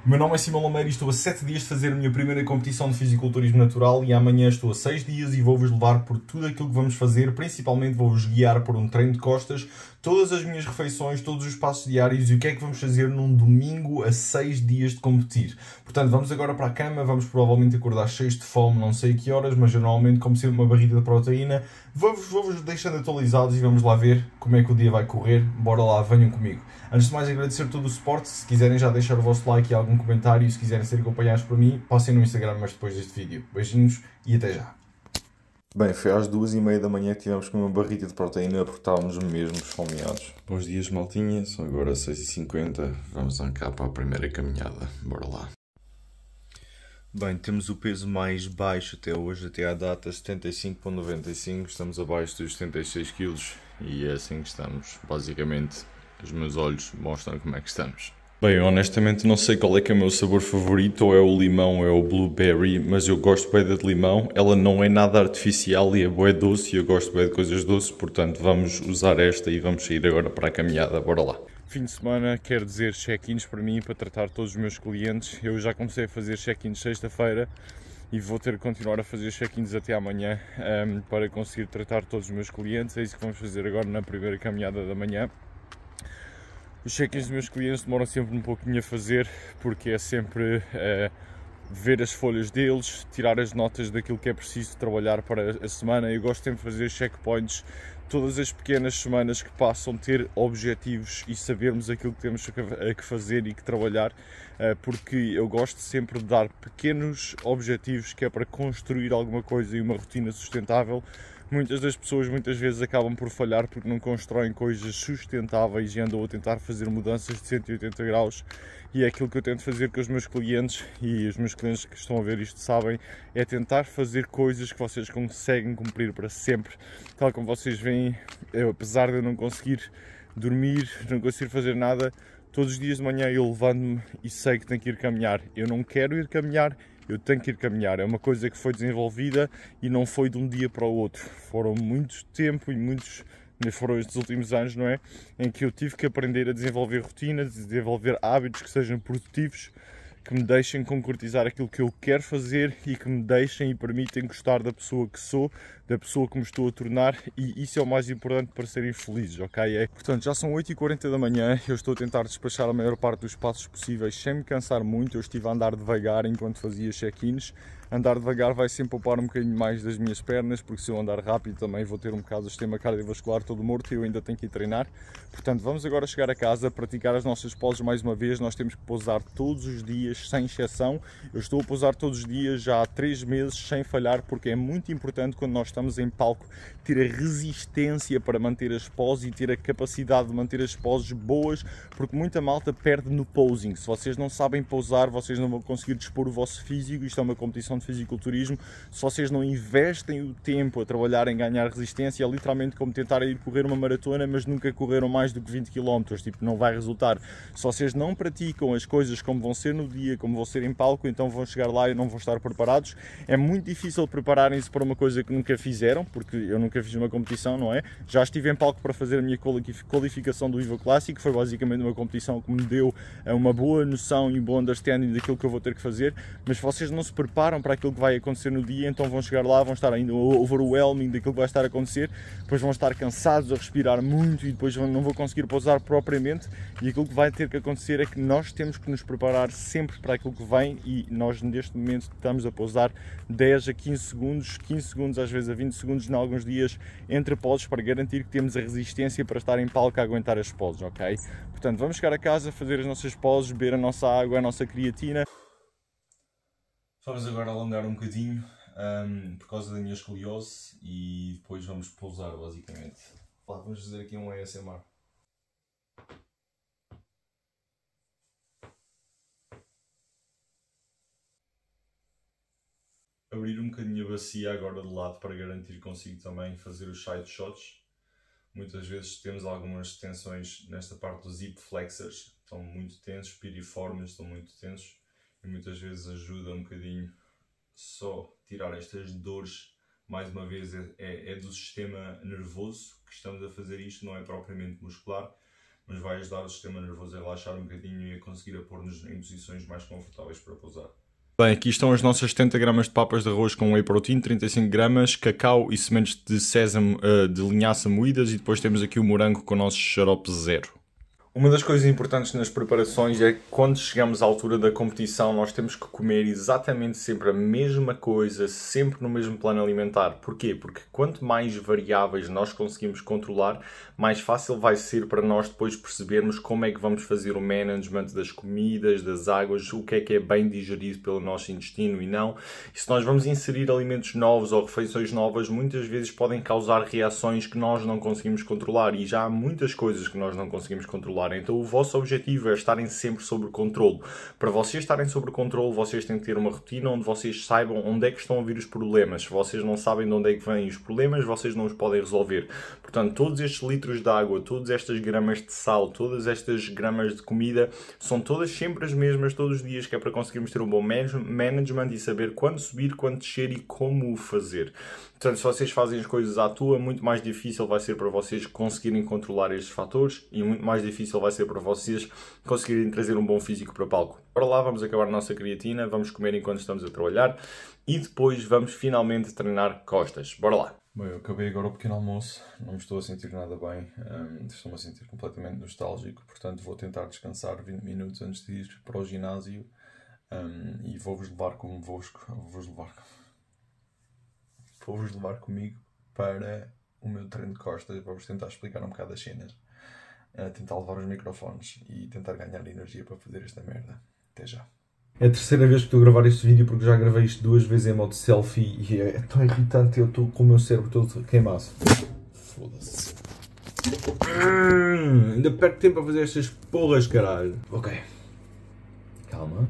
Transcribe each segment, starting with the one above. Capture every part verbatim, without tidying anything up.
O meu nome é Simão Lameiro e estou a sete dias de fazer a minha primeira competição de fisiculturismo natural e amanhã estou a seis dias e vou-vos levar por tudo aquilo que vamos fazer, principalmente vou-vos guiar por um treino de costas, todas as minhas refeições, todos os passos diários e o que é que vamos fazer num domingo a seis dias de competir. Portanto, vamos agora para a cama, vamos provavelmente acordar cheios de fome, não sei a que horas, mas eu normalmente como sempre uma barriga de proteína. Vou-vos vou-vos deixando atualizados e vamos lá ver como é que o dia vai correr. Bora lá, venham comigo. Antes de mais, agradecer todo o suporte. Se quiserem já deixar o vosso like e algum comentário, se quiserem ser acompanhados por mim, passem no Instagram mais depois deste vídeo. Beijinhos e até já. Bem, foi às duas e meia da manhã que tivemos com uma barriga de proteína porque estávamos mesmo esfomeados. Bons dias, maltinha. São agora seis e cinquenta. Vamos arrancar para a primeira caminhada. Bora lá. Bem, temos o peso mais baixo até hoje, até à data, setenta e cinco vírgula noventa e cinco. Estamos abaixo dos setenta e seis quilos e é assim que estamos. Basicamente, os meus olhos mostram como é que estamos. Bem, honestamente não sei qual é que é o meu sabor favorito, ou é o limão ou é o blueberry, mas eu gosto bem da de limão. Ela não é nada artificial e é bué doce e eu gosto bem de coisas doces, portanto vamos usar esta e vamos sair agora para a caminhada, bora lá. Fim de semana quer dizer check-ins para mim, para tratar todos os meus clientes. Eu já comecei a fazer check-ins sexta-feira e vou ter que continuar a fazer check-ins até amanhã um, para conseguir tratar todos os meus clientes. É isso que vamos fazer agora na primeira caminhada da manhã. Os check-ins dos meus clientes demoram sempre um pouquinho a fazer, porque é sempre uh, ver as folhas deles, tirar as notas daquilo que é preciso trabalhar para a semana. Eu gosto sempre de fazer checkpoints todas as pequenas semanas que passam, ter objetivos e sabermos aquilo que temos a que fazer e que trabalhar, uh, porque eu gosto sempre de dar pequenos objetivos que é para construir alguma coisa e uma rotina sustentável. Muitas das pessoas muitas vezes acabam por falhar porque não constroem coisas sustentáveis e andam a tentar fazer mudanças de cento e oitenta graus, e é aquilo que eu tento fazer com os meus clientes, e os meus clientes que estão a ver isto sabem, é tentar fazer coisas que vocês conseguem cumprir para sempre. Tal como vocês veem, eu, apesar de eu não conseguir dormir, não conseguir fazer nada, todos os dias de manhã eu levanto-me e sei que tenho que ir caminhar. Eu não quero ir caminhar, eu tenho que ir caminhar. É uma coisa que foi desenvolvida e não foi de um dia para o outro. Foram muito tempo e muitos, foram estes últimos anos, não é? Em que eu tive que aprender a desenvolver rotinas, desenvolver hábitos que sejam produtivos, que me deixem concretizar aquilo que eu quero fazer e que me deixem e permitem gostar da pessoa que sou, da pessoa que me estou a tornar, e isso é o mais importante para serem felizes, ok? É, portanto, já são oito e quarenta da manhã, eu estou a tentar despachar a maior parte dos passos possíveis sem me cansar muito. Eu estive a andar devagar enquanto fazia check-ins. Andar devagar vai sempre poupar um bocadinho mais das minhas pernas, porque se eu andar rápido também vou ter um bocado do sistema cardiovascular todo morto e eu ainda tenho que ir treinar. Portanto, vamos agora chegar a casa, praticar as nossas poses mais uma vez. Nós temos que pousar todos os dias, sem exceção. Eu estou a pousar todos os dias já há três meses, sem falhar, porque é muito importante quando nós estamos em palco ter a resistência para manter as poses e ter a capacidade de manter as poses boas, porque muita malta perde no posing. Se vocês não sabem pousar, vocês não vão conseguir dispor o vosso físico. Isto é uma competição de fisiculturismo. Se vocês não investem o tempo a trabalhar em ganhar resistência, é literalmente como tentar ir correr uma maratona, mas nunca correram mais do que vinte quilómetros, tipo, não vai resultar. Se vocês não praticam as coisas como vão ser no dia, como vão ser em palco, então vão chegar lá e não vão estar preparados. É muito difícil prepararem-se para uma coisa que nunca fizeram, porque eu nunca fiz uma competição, não é? Já estive em palco para fazer a minha qualificação do Evo Classic, foi basicamente uma competição que me deu uma boa noção e um bom understanding daquilo que eu vou ter que fazer, mas se vocês não se preparam para aquilo que vai acontecer no dia, então vão chegar lá, vão estar ainda overwhelming daquilo que vai estar a acontecer, depois vão estar cansados a respirar muito e depois não vão conseguir pousar propriamente, e aquilo que vai ter que acontecer é que nós temos que nos preparar sempre para aquilo que vem, e nós neste momento estamos a pousar dez a quinze segundos, quinze segundos às vezes a vinte segundos em alguns dias entre poses, para garantir que temos a resistência para estar em palco a aguentar as poses, ok? Portanto, vamos chegar a casa, fazer as nossas poses, beber a nossa água, a nossa creatina. Vamos agora alongar um bocadinho um, por causa da minha escoliose e depois vamos pousar basicamente. Vamos fazer aqui um A S M R. Abrir um bocadinho a bacia agora de lado para garantir que consigo também fazer os side shots. Muitas vezes temos algumas tensões nesta parte dos hip flexors, estão muito tensos, piriformes estão muito tensos, e muitas vezes ajuda um bocadinho só tirar estas dores. Mais uma vez é, é, é do sistema nervoso que estamos a fazer isto, não é propriamente muscular, mas vai ajudar o sistema nervoso a relaxar um bocadinho e a conseguir a pôr-nos em posições mais confortáveis para pousar. Bem, aqui estão as nossas setenta gramas de papas de arroz com whey protein, trinta e cinco gramas, cacau e sementes de sésamo uh, de linhaça moídas, e depois temos aqui o morango com o nosso xarope zero. Uma das coisas importantes nas preparações é que quando chegamos à altura da competição nós temos que comer exatamente sempre a mesma coisa, sempre no mesmo plano alimentar. Porquê? Porque quanto mais variáveis nós conseguimos controlar, mais fácil vai ser para nós depois percebermos como é que vamos fazer o management das comidas, das águas, o que é que é bem digerido pelo nosso intestino e não. E se nós vamos inserir alimentos novos ou refeições novas, muitas vezes podem causar reações que nós não conseguimos controlar, e já há muitas coisas que nós não conseguimos controlar. Então o vosso objetivo é estarem sempre sob controle. Para vocês estarem sob controle, vocês têm que ter uma rotina onde vocês saibam onde é que estão a vir os problemas. Se vocês não sabem de onde é que vêm os problemas, vocês não os podem resolver. Portanto, todos estes litros de água, todas estas gramas de sal, todas estas gramas de comida, são todas sempre as mesmas todos os dias, que é para conseguirmos ter um bom management e saber quando subir, quando descer e como o fazer. Portanto, se vocês fazem as coisas à toa, muito mais difícil vai ser para vocês conseguirem controlar estes fatores, e muito mais difícil vai ser para vocês conseguirem trazer um bom físico para palco. Para lá, vamos acabar a nossa creatina, vamos comer enquanto estamos a trabalhar e depois vamos finalmente treinar costas. Bora lá! Bem, eu acabei agora o pequeno almoço, não me estou a sentir nada bem, um, estou-me a sentir completamente nostálgico, portanto vou tentar descansar vinte minutos antes de ir para o ginásio, um, e vou-vos levar convosco, vou-vos levar, vou-vos levar comigo para o meu treino de costas, vou-vos tentar explicar um bocado as cenas, uh, tentar levar os microfones e tentar ganhar energia para fazer esta merda. Até já. É a terceira vez que estou a gravar este vídeo, porque já gravei isto duas vezes em modo selfie e é tão irritante, eu estou com o meu cérebro todo queimado. Foda-se. Hum, ainda perco tempo a fazer estas porras, caralho. Ok. Calma.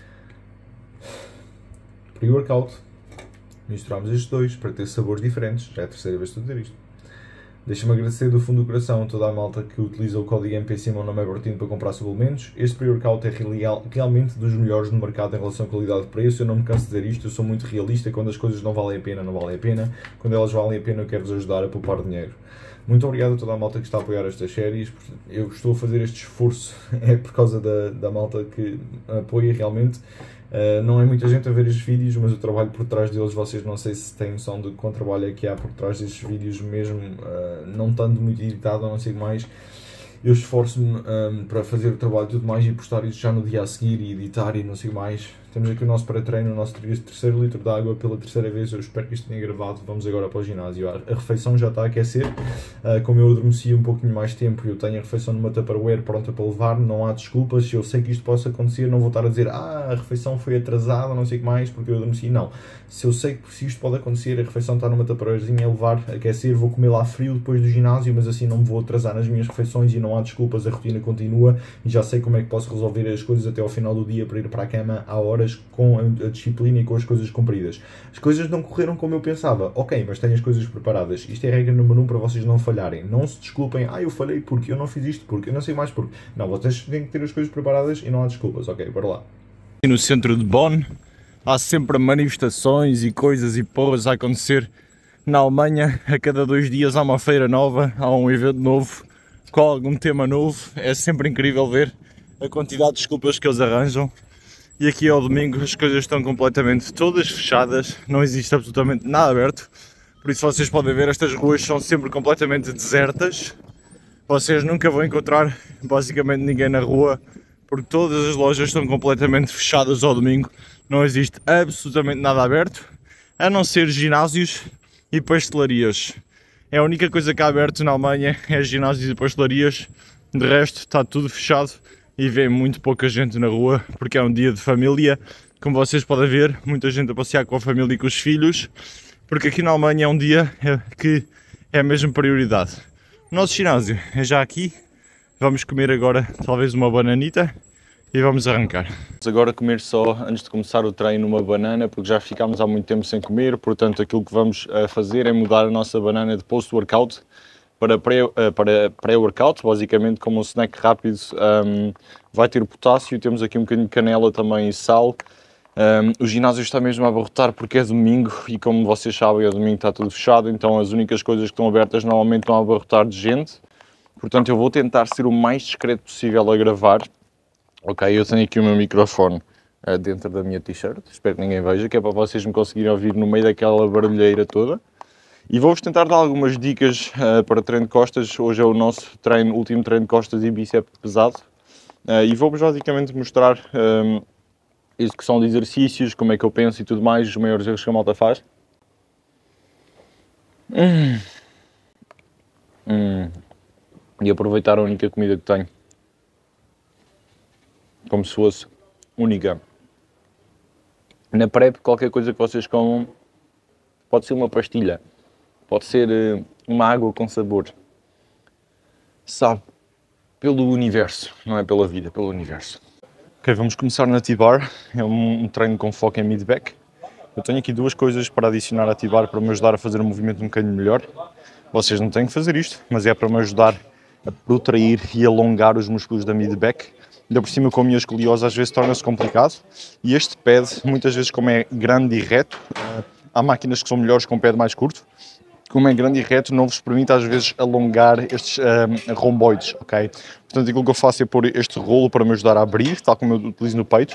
Pre-workout. Misturamos estes dois para ter sabores diferentes. Já é a terceira vez que estou a dizer isto. Deixa-me agradecer do fundo do coração a toda a malta que utiliza o código M P Simon na MyProtein para comprar suplementos. Este pre-workout é real, realmente dos melhores no mercado em relação a qualidade-preço. Eu não me canso de dizer isto, eu sou muito realista. Quando as coisas não valem a pena, não valem a pena. Quando elas valem a pena, eu quero-vos ajudar a poupar dinheiro. Muito obrigado a toda a malta que está a apoiar estas séries. Eu estou a fazer este esforço, é por causa da, da malta que apoia realmente. Uh, não é muita gente a ver estes vídeos, mas o trabalho por trás deles, vocês não sei se têm noção de quanto trabalho é que há por trás destes vídeos, mesmo uh, não estando muito editado ou não sei mais. Eu esforço-me um, para fazer o trabalho e tudo mais e postar isso já no dia a seguir e editar e não sei mais. Temos aqui o nosso pré-treino, o nosso terceiro litro de água pela terceira vez. Eu espero que isto tenha gravado. Vamos agora para o ginásio. A refeição já está a aquecer. Uh, como eu adormeci um pouquinho mais tempo, eu tenho a refeição numa Tupperware pronta para levar. Não há desculpas. Se eu sei que isto possa acontecer, não vou estar a dizer ah, a refeição foi atrasada, não sei o que mais, porque eu adormeci. Não. Se eu sei que isto pode acontecer, a refeição está numa Tupperwarezinha a levar, a aquecer, vou comer lá frio depois do ginásio, mas assim não me vou atrasar nas minhas refeições e não há desculpas. A rotina continua e já sei como é que posso resolver as coisas até ao final do dia para ir para a cama há horas com a disciplina e com as coisas cumpridas. As coisas não correram como eu pensava, ok, mas tenho as coisas preparadas. Isto é a regra número um para vocês não falharem. Não se desculpem, ah, eu falhei porque eu não fiz isto, porque eu não sei mais porque. Não, vocês têm que ter as coisas preparadas e não há desculpas, ok, bora lá. No centro de Bonn há sempre manifestações e coisas e porras a acontecer. Na Alemanha, a cada dois dias há uma feira nova, há um evento novo, com algum tema novo. É sempre incrível ver a quantidade de desculpas que eles arranjam. E aqui ao domingo as coisas estão completamente todas fechadas, não existe absolutamente nada aberto. Por isso vocês podem ver, estas ruas são sempre completamente desertas. Vocês nunca vão encontrar basicamente ninguém na rua, porque todas as lojas estão completamente fechadas ao domingo. Não existe absolutamente nada aberto, a não ser ginásios e pastelarias. É a única coisa que há aberto na Alemanha, é ginásios e pastelarias. De resto está tudo fechado e vê muito pouca gente na rua, porque é um dia de família. Como vocês podem ver, muita gente a passear com a família e com os filhos, porque aqui na Alemanha é um dia que é mesmo prioridade. O nosso ginásio é já aqui. Vamos comer agora talvez uma bananita e vamos arrancar. Vamos agora comer só, antes de começar o treino, uma banana, porque já ficámos há muito tempo sem comer. Portanto, aquilo que vamos fazer é mudar a nossa banana de post-workout para pré-workout, basicamente como um snack rápido. Um, vai ter potássio, temos aqui um bocadinho de canela também e sal. Um, o ginásio está mesmo a abarrotar porque é domingo e, como vocês sabem, é domingo, está tudo fechado, então as únicas coisas que estão abertas normalmente estão a abarrotar de gente. Portanto, eu vou tentar ser o mais discreto possível a gravar. Ok, eu tenho aqui o meu microfone uh, dentro da minha t-shirt, espero que ninguém veja, que é para vocês me conseguirem ouvir no meio daquela barulheira toda. E vou-vos tentar dar algumas dicas uh, para treino de costas. Hoje é o nosso treino, último treino de costas e bíceps pesado. Uh, e vou-vos basicamente mostrar um, execução de exercícios, como é que eu penso e tudo mais, os maiores erros que a malta faz. Hum. Hum. E aproveitar a única comida que tenho. Como se fosse única. Na prep, qualquer coisa que vocês comam, pode ser uma pastilha, pode ser uh, uma água com sabor. Sabe, pelo universo, não é pela vida, pelo universo. Ok, vamos começar na T-Bar, é um, um treino com foco em mid-back. Eu tenho aqui duas coisas para adicionar à T-Bar para me ajudar a fazer um movimento um bocadinho melhor. Vocês não têm que fazer isto, mas é para me ajudar a protrair e alongar os músculos da mid-back. Ainda por cima, com a minha escoliose, às vezes torna-se complicado. E este pad, muitas vezes, como é grande e reto, há máquinas que são melhores com um pad mais curto. Como é grande e reto, não vos permite às vezes alongar estes um, romboides, ok? Portanto, aquilo que eu faço é pôr este rolo para me ajudar a abrir, tal como eu utilizo no peito.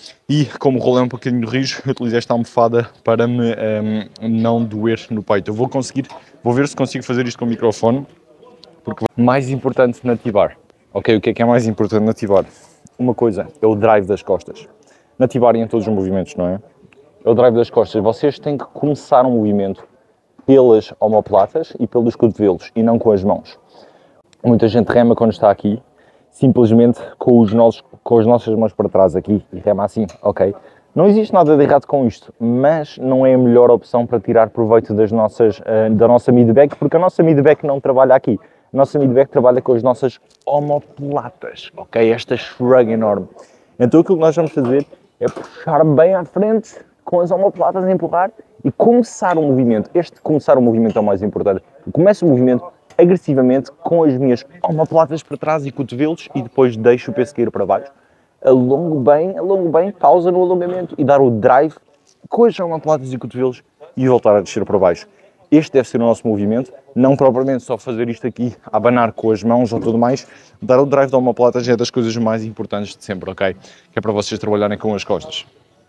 E como o rolo é um bocadinho rijo, eu utilizo esta almofada para me um, não doer no peito. Eu vou conseguir, vou ver se consigo fazer isto com o microfone. Porque mais importante na T-Bar, ok? O que é que é mais importante na T-Bar? Uma coisa, é o drive das costas. Na T-Bar e em todos os movimentos, não é? É o drive das costas. Vocês têm que começar um movimento pelas omoplatas e pelos cotovelos e não com as mãos. Muita gente rema quando está aqui, simplesmente com, os nossos, com as nossas mãos para trás aqui e rema assim, ok? Não existe nada de errado com isto, mas não é a melhor opção para tirar proveito das nossas, uh, da nossa mid-back, porque a nossa mid-back não trabalha aqui. A nossa mid-back trabalha com as nossas omoplatas, ok? Esta shrug enorme. Então aquilo que nós vamos fazer é puxar bem à frente, com as omoplatas a empurrar e começar o movimento. Este começar o movimento é o mais importante. Eu começo o movimento agressivamente com as minhas omoplatas para trás e cotovelos e depois deixo o peso cair para baixo. Alongo bem, alongo bem, pausa no alongamento e dar o drive com as omoplatas e cotovelos e voltar a descer para baixo. Este deve ser o nosso movimento, não propriamente só fazer isto aqui, abanar com as mãos ou tudo mais. Dar o drive da omoplata já é das coisas mais importantes de sempre, ok? Que é para vocês trabalharem com as costas.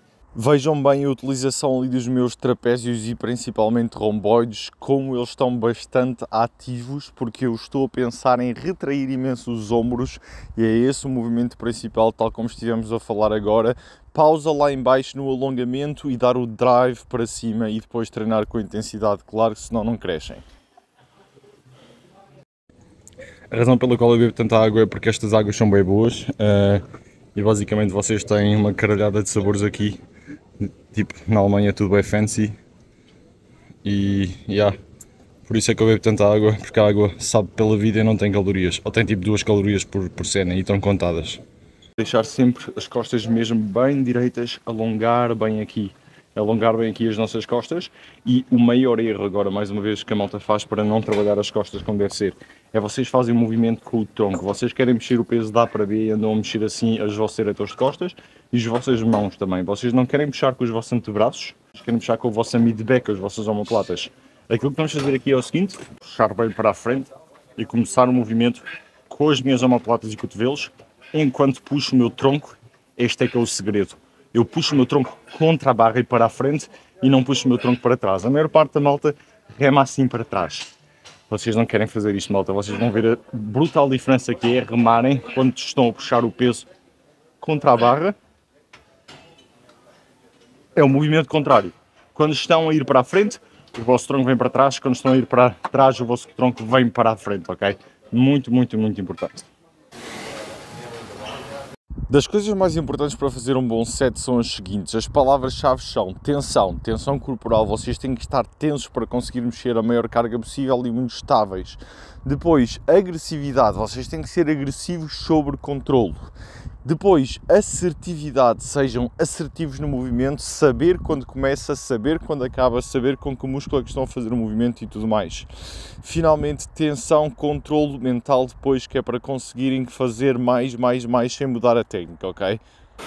Vejam bem a utilização ali dos meus trapézios e principalmente romboides, como eles estão bastante ativos, porque eu estou a pensar em retrair imenso os ombros e é esse o movimento principal, tal como estivemos a falar agora. Pausa lá em baixo no alongamento e dar o drive para cima e depois treinar com intensidade, claro, senão não crescem. A razão pela qual eu bebo tanta água é porque estas águas são bem boas uh, e basicamente vocês têm uma caralhada de sabores aqui. Tipo, na Alemanha tudo bem fancy e, yeah, por isso é que eu bebo tanta água, porque a água sabe pela vida e não tem calorias, ou tem tipo duas calorias por, por cena e estão contadas. Deixar sempre as costas mesmo bem direitas, alongar bem aqui, alongar bem aqui as nossas costas e o maior erro agora, mais uma vez, que a malta faz para não trabalhar as costas como deve ser, é vocês fazem um movimento com o tronco, vocês querem mexer o peso de A para B e andam a mexer assim as vossos eretores de costas e as vossas mãos também, vocês não querem puxar com os vossos antebraços, vocês querem puxar com a vossa mid-back, as vossas omoplatas. Aquilo que vamos fazer aqui é o seguinte, puxar bem para a frente e começar o movimento com as minhas omoplatas e cotovelos, enquanto puxo o meu tronco. Este é que é o segredo. Eu puxo o meu tronco contra a barra e para a frente e não puxo o meu tronco para trás. A maior parte da malta rema assim para trás. Vocês não querem fazer isto, malta. Vocês vão ver a brutal diferença que é remarem quando estão a puxar o peso contra a barra. É o movimento contrário. Quando estão a ir para a frente, o vosso tronco vem para trás. Quando estão a ir para trás, o vosso tronco vem para a frente, ok? Muito, muito, muito importante. Das coisas mais importantes para fazer um bom set são as seguintes. As palavras-chave são tensão, tensão corporal. Vocês têm que estar tensos para conseguir mexer a maior carga possível e muito estáveis. Depois, agressividade. Vocês têm que ser agressivos sobre controlo. Depois, assertividade. Sejam assertivos no movimento, saber quando começa, saber quando acaba, saber com que músculo é que estão a fazer o movimento e tudo mais. Finalmente, tensão, controlo mental depois, que é para conseguirem fazer mais, mais, mais sem mudar a técnica, ok?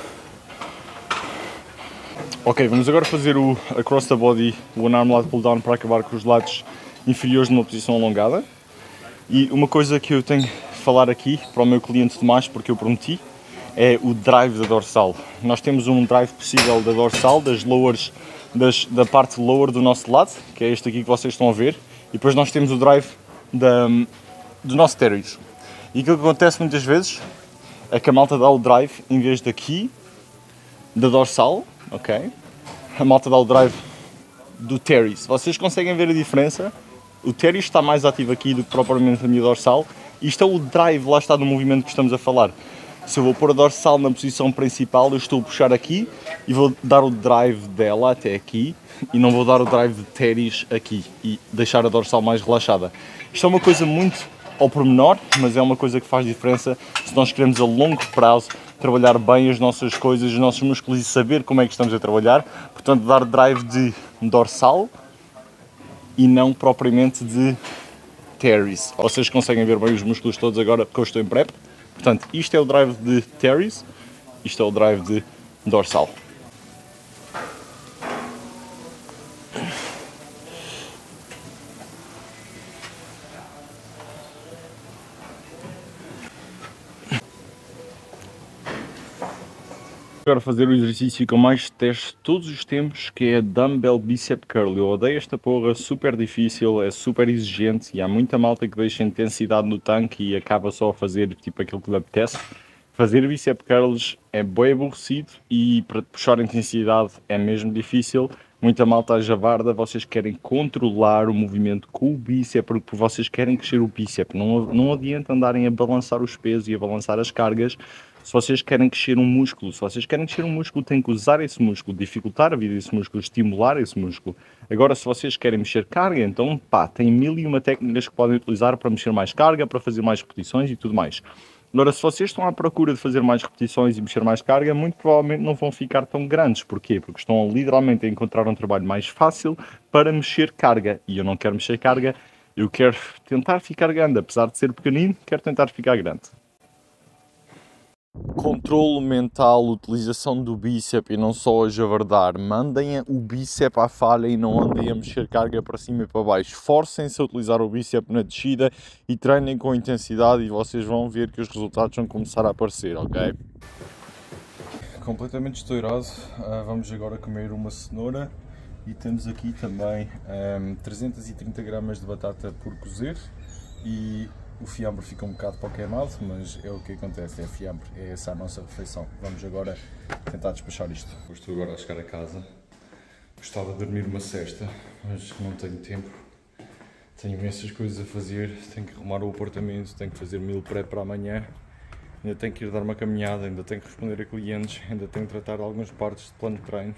Ok, vamos agora fazer o across the body, o one arm lat pull down para acabar com os lados inferiores numa posição alongada. E uma coisa que eu tenho que falar aqui para o meu cliente Tomás, porque eu prometi, é o drive da dorsal. Nós temos um drive possível da dorsal, das lowers, das, da parte lower do nosso lado, que é este aqui que vocês estão a ver, e depois nós temos o drive da, do nosso teres. E aquilo que acontece muitas vezes é que a malta dá o drive em vez daqui, da dorsal, ok? A malta dá o drive do teres. Vocês conseguem ver a diferença? O teres está mais ativo aqui do que propriamente a minha dorsal. Isto é o drive, lá está, do movimento que estamos a falar. Se eu vou pôr a dorsal na posição principal, eu estou a puxar aqui e vou dar o drive dela até aqui e não vou dar o drive de teres aqui e deixar a dorsal mais relaxada. Isto é uma coisa muito ao pormenor, mas é uma coisa que faz diferença se nós queremos a longo prazo trabalhar bem as nossas coisas, os nossos músculos e saber como é que estamos a trabalhar. Portanto, dar drive de dorsal e não propriamente de teres. Vocês conseguem ver bem os músculos todos agora porque eu estou em prep. Portanto, isto é o drive de teres, isto é o drive de dorsal. Agora fazer o exercício que eu mais testo todos os tempos, que é Dumbbell Bicep Curl. Eu odeio esta porra, super difícil, é super exigente e há muita malta que deixa intensidade no tanque e acaba só a fazer tipo aquilo que lhe apetece. Fazer Bicep Curls é bem aborrecido e para puxar a intensidade é mesmo difícil. Muita malta à javarda, vocês querem controlar o movimento com o bíceps porque vocês querem crescer o bíceps. Não, não adianta andarem a balançar os pesos e a balançar as cargas. Se vocês querem crescer um músculo, se vocês querem crescer um músculo, têm que usar esse músculo, dificultar a vida desse músculo, estimular esse músculo. Agora, se vocês querem mexer carga, então pá, tem mil e uma técnicas que podem utilizar para mexer mais carga, para fazer mais repetições e tudo mais. Agora, se vocês estão à procura de fazer mais repetições e mexer mais carga, muito provavelmente não vão ficar tão grandes. Porquê? Porque estão literalmente a encontrar um trabalho mais fácil para mexer carga. E eu não quero mexer carga, eu quero tentar ficar grande. Apesar de ser pequenino, quero tentar ficar grande. Controlo mental, utilização do bíceps e não só a javardar. Mandem o bíceps à falha e não andem a mexer carga para cima e para baixo. Forcem-se a utilizar o bíceps na descida e treinem com intensidade e vocês vão ver que os resultados vão começar a aparecer, ok? Completamente estourado. Uh, vamos agora comer uma cenoura e temos aqui também um, trezentos e trinta gramas de batata por cozer e o fiambre fica um bocado para o queimado, mas é o que acontece, é fiambre, é essa a nossa refeição. Vamos agora tentar despachar isto. Estou agora a chegar a casa, gostava de dormir uma cesta, mas não tenho tempo. Tenho imensas coisas a fazer, tenho que arrumar o apartamento, tenho que fazer meal prep para amanhã, ainda tenho que ir dar uma caminhada, ainda tenho que responder a clientes, ainda tenho que tratar de algumas partes de plano de treinos.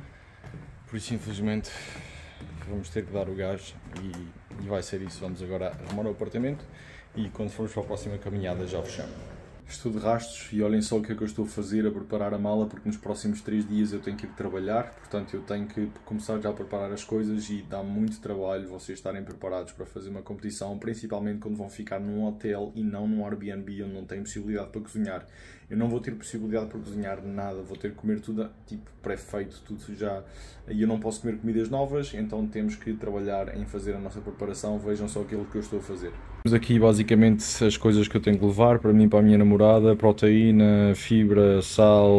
Por isso, infelizmente, vamos ter que dar o gás e, e vai ser isso. Vamos agora arrumar o apartamento e quando formos para a próxima caminhada já vos chamo. Estou de rastos e olhem só o que é que eu estou a fazer, a preparar a mala, porque nos próximos três dias eu tenho que ir trabalhar, portanto eu tenho que começar já a preparar as coisas e dá muito trabalho vocês estarem preparados para fazer uma competição, principalmente quando vão ficar num hotel e não num Airbnb onde não têm possibilidade para cozinhar. Eu não vou ter possibilidade para cozinhar nada, vou ter que comer tudo tipo pré-feito, tudo já, e eu não posso comer comidas novas, então temos que trabalhar em fazer a nossa preparação. Vejam só aquilo que eu estou a fazer. Temos aqui basicamente as coisas que eu tenho que levar para mim e para a minha namorada: proteína, fibra, sal,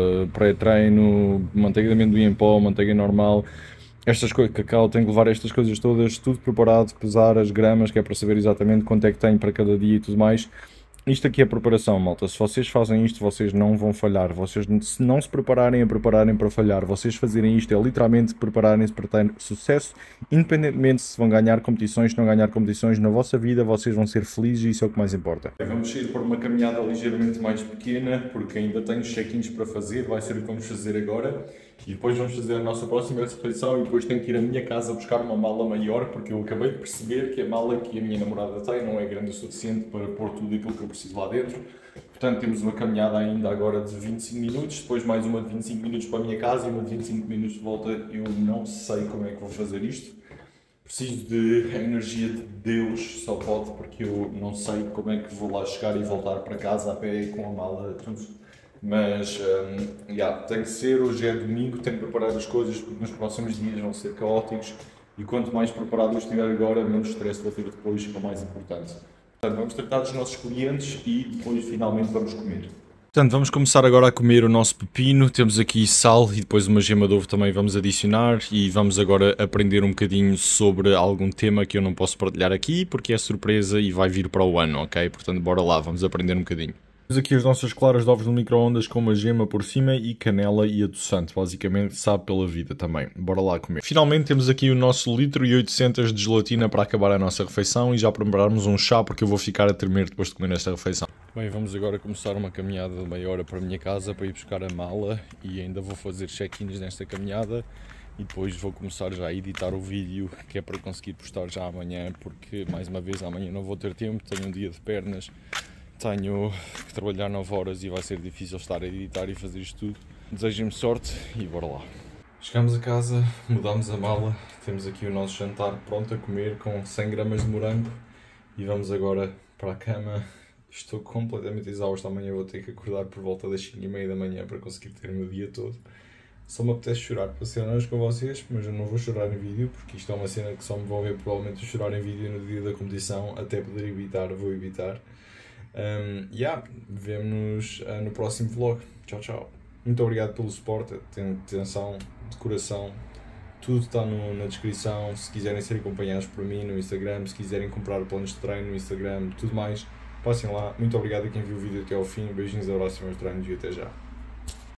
pré-treino, manteiga de amendoim em pó, manteiga normal, estas coisas, cacau, tenho que levar estas coisas todas, tudo preparado, pesar as gramas, que é para saber exatamente quanto é que tenho para cada dia e tudo mais. Isto aqui é preparação, malta. Se vocês fazem isto, vocês não vão falhar. Vocês, se não se prepararem a prepararem para falhar, vocês fazerem isto é literalmente prepararem-se para ter sucesso, independentemente se vão ganhar competições, se não ganhar competições na vossa vida, vocês vão ser felizes e isso é o que mais importa. Vamos sair por uma caminhada ligeiramente mais pequena, porque ainda tenho check-ins para fazer, vai ser o que vamos fazer agora. E depois vamos fazer a nossa próxima refeição e depois tenho que ir à minha casa buscar uma mala maior, porque eu acabei de perceber que a mala que a minha namorada tem não é grande o suficiente para pôr tudo aquilo que eu preciso lá dentro. Portanto, temos uma caminhada ainda agora de vinte e cinco minutos, depois mais uma de vinte e cinco minutos para a minha casa e uma de vinte e cinco minutos de volta. Eu não sei como é que vou fazer isto. Preciso de a energia de Deus, só pode, porque eu não sei como é que vou lá chegar e voltar para casa a pé com a mala, tudo. Mas, um, yeah, tem que ser, hoje é domingo, tenho que preparar as coisas porque nos próximos dias vão ser caóticos e quanto mais preparado eu estiver agora, menos stress vou ter depois, que é o mais importante. Portanto, vamos tratar dos nossos clientes e depois finalmente vamos comer. Portanto, vamos começar agora a comer o nosso pepino. Temos aqui sal e depois uma gema de ovo também vamos adicionar. E vamos agora aprender um bocadinho sobre algum tema que eu não posso partilhar aqui porque é surpresa e vai vir para o ano, ok? Portanto, bora lá, vamos aprender um bocadinho. Temos aqui as nossas claras de ovos no micro-ondas com uma gema por cima e canela e adoçante. Basicamente, sabe pela vida também. Bora lá comer. Finalmente temos aqui o nosso litro e oitocentos de gelatina para acabar a nossa refeição e já prepararmos um chá porque eu vou ficar a tremer depois de comer esta refeição. Bem, vamos agora começar uma caminhada de meia hora para a minha casa para ir buscar a mala e ainda vou fazer check-ins nesta caminhada e depois vou começar já a editar o vídeo que é para conseguir postar já amanhã porque, mais uma vez, amanhã não vou ter tempo, tenho um dia de pernas. Tenho que trabalhar nove horas e vai ser difícil estar a editar e fazer isto tudo. Desejem-me sorte e bora lá. Chegamos a casa, mudamos a mala, temos aqui o nosso jantar pronto a comer com cem gramas de morango e vamos agora para a cama. Estou completamente exausto, amanhã vou ter que acordar por volta das cinco e meia da manhã para conseguir ter o meu dia todo. Só me apetece chorar, para ser honesto com vocês, mas eu não vou chorar em vídeo porque isto é uma cena que só me vou ver provavelmente chorar em vídeo no dia da competição, até poder evitar, vou evitar. Um, yeah, vemo-nos uh, no próximo vlog. Tchau, tchau. Muito obrigado pelo suporte, atenção, de coração. Tudo está no, na descrição. Se quiserem ser acompanhados por mim no Instagram, se quiserem comprar planos de treino no Instagram, tudo mais, passem lá. Muito obrigado a quem viu o vídeo até ao fim. Beijinhos, abraços, meus treinos e até já.